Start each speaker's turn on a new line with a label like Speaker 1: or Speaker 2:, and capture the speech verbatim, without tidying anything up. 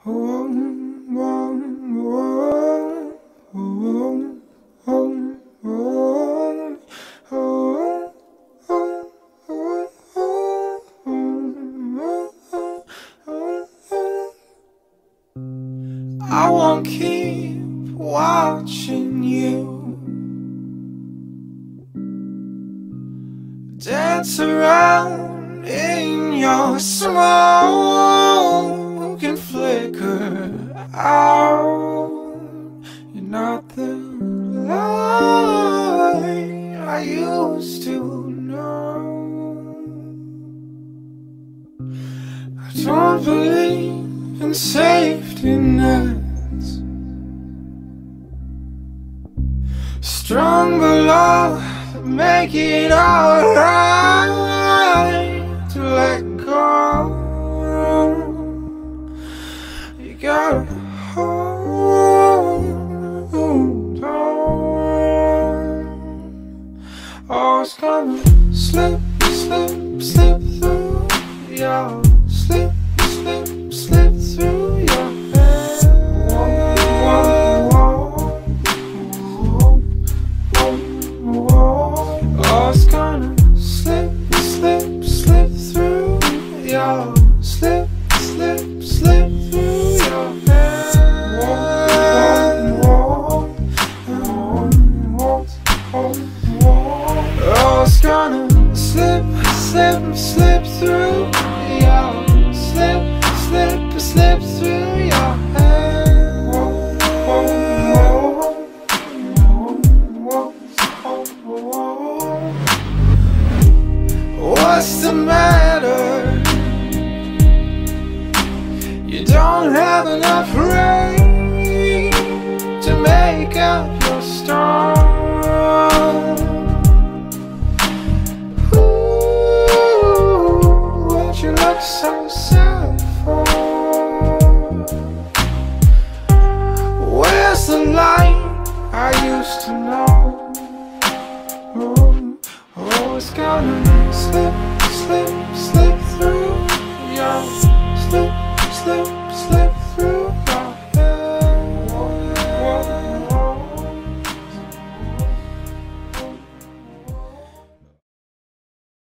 Speaker 1: I won't keep watching you dance around in your smoke and flicker out. You're not the light I used to know. I don't believe in safety nets. Stronger love, make it alright to let go. You gotta hold on. Oh, it's gonna slip, slip, slip through your slip, slip, slip through your head. Whoa, whoa, whoa, whoa. Oh, it's gonna slip, slip, slip through your slip, slip, slip through your head. Whoa, whoa, whoa, whoa, whoa. Oh, it's gonna slip, slip, slip through your slip, slip, slip through your head. Whoa, whoa, whoa, whoa. What's the matter? You don't have enough rain to make up your storm. Ooh, what you look so sad for? Where's the light I used to know? Oh, oh, it's gonna